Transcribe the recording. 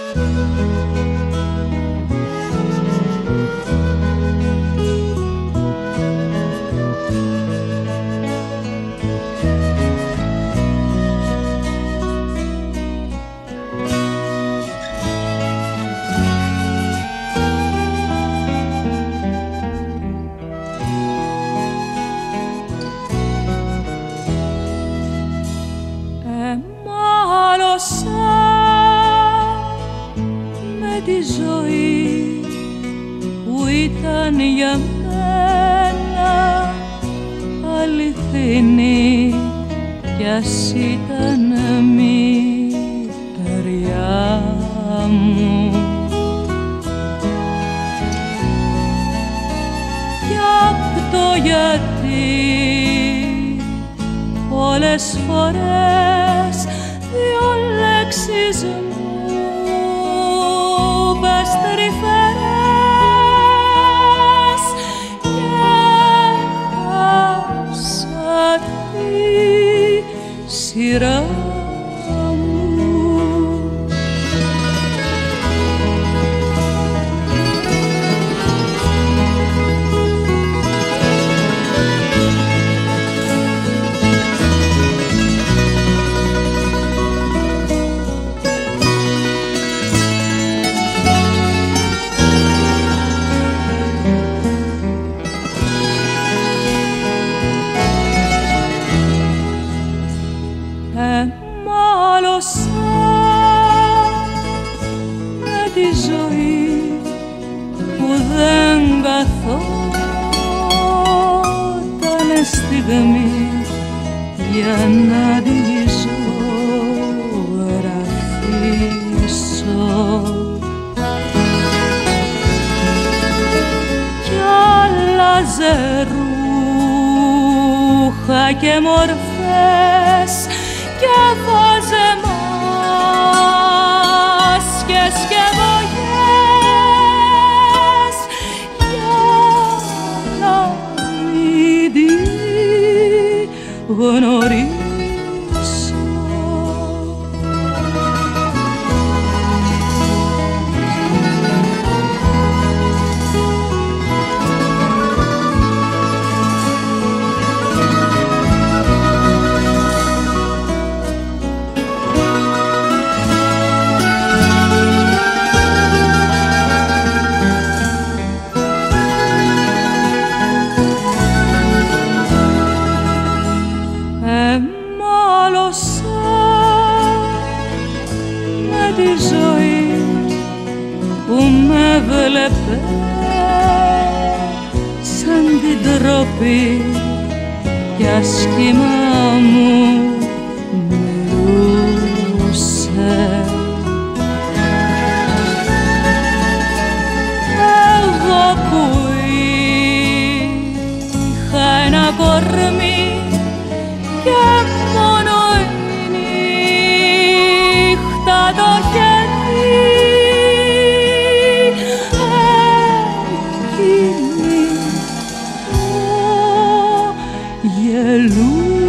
Με τη ζωή που ήταν για μένα αληθινή κι ας ήταν μυτεριά μου, κι απ' το γιατί πολλές φορές δυο λέξεις μου πες τρυφερές και άψα τη σειρά μου. Μάλωσα με τη ζωή που δεν καθότανε στιγμή για να τη ζωγραφίσω, κι άλλαζε ρούχα και μορφές και βάζε μάσκες και βογιές για να μην τη γνωρίσω. Με τη ζωή που με βλέπε σαν την τρόπη κι άσχημα μου μιλούσε. Εγώ που είχα ένα κορμί και μόνο η νύχτα το χέρι, εκείνη το γελούσε.